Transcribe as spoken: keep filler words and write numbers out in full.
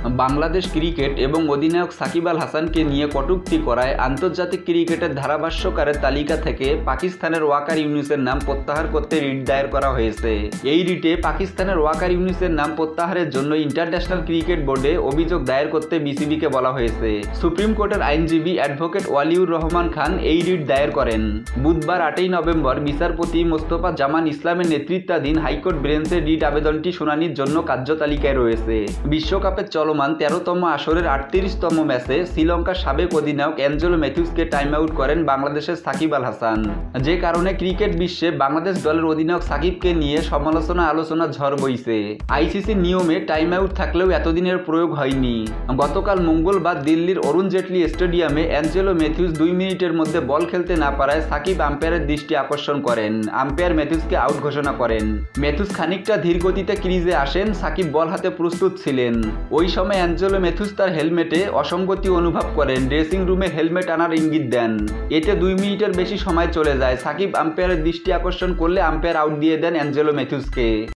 Bangladesh cricket এবং অধিনায়ক সাকিব আল হাসানকে নিয়ে কটূক্তি করায় আন্তর্জাতিক ক্রিকেটের ধারাভাষ্যকারের তালিকা থেকে পাকিস্তানের ওয়াকার ইউনুসের নাম প্রত্যাহার করতে রিট দায়ের করা হয়েছে। এই রিটে পাকিস্তানের ওয়াকার ইউনুসের নাম প্রত্যাহারের জন্য ইন্টারন্যাশনাল ক্রিকেট বোর্ডে অভিযোগ দায়ের করতে বিসিবিকে বলা হয়েছে। সুপ্রিম কোর্টের আইনজীবী অ্যাডভোকেট ওয়ালিউর রহমান খান এই রিট দায়ের করেন। বুধবার আটই নভেম্বর বিচারপতি মোস্তফা জামান ইসলামের নেতৃত্বাধীন হাইকোর্ট বেঞ্চের রিট আবেদনটি শুনানির জন্য কার্যতালিকায় রয়েছে। বিশ্বকাপের চলমান তেরোতম আসরের আটত্রিশতম ম্যাচে শ্রীলঙ্কার সাবেক অধিনায়ক অ্যাঞ্জেলো ম্যাথিউসকে টাইম আউট করেন বাংলাদেশের সাকিব আল হাসান, যে কারণে ক্রিকেট বিশ্বে বাংলাদেশ দলের অধিনায়ক সাকিবকে নিয়ে সমালোচনা আলোচনা ঝড় বইছে। আইসিসির নিয়মে টাইম আউট থাকলেও এতদিনের প্রয়োগ হয়নি। গতকাল মঙ্গলবার দিল্লির অরুণ জেটলি স্টেডিয়ামে অ্যাঞ্জেলো ম্যাথিউস দুই মিনিটের মধ্যে বল খেলতে না পারায় সাকিব আম্পায়ারের দৃষ্টি আকর্ষণ করেন। আম্পায়ার ম্যাথিউসকে আউট ঘোষণা করেন। ম্যাথিউস খানিকটা ধীর গতিতে ক্রিজে আসেন। সাকিব বল হাতে প্রস্তুত ছিলেন। ওই সময় অ্যাঞ্জেলো ম্যাথিউস তার হেলমেটে অসঙ্গতি অনুভব করেন। ড্রেসিং রুমে হেলমেট আনার ইঙ্গিত দেন। এতে দুই মিনিটের বেশি সময় চলে যায়। সাকিব আম্পায়ারের দৃষ্টি আকর্ষণ করলে আম্পায়ার আউট দিয়ে দেন অ্যাঞ্জেলো ম্যাথিউসকে।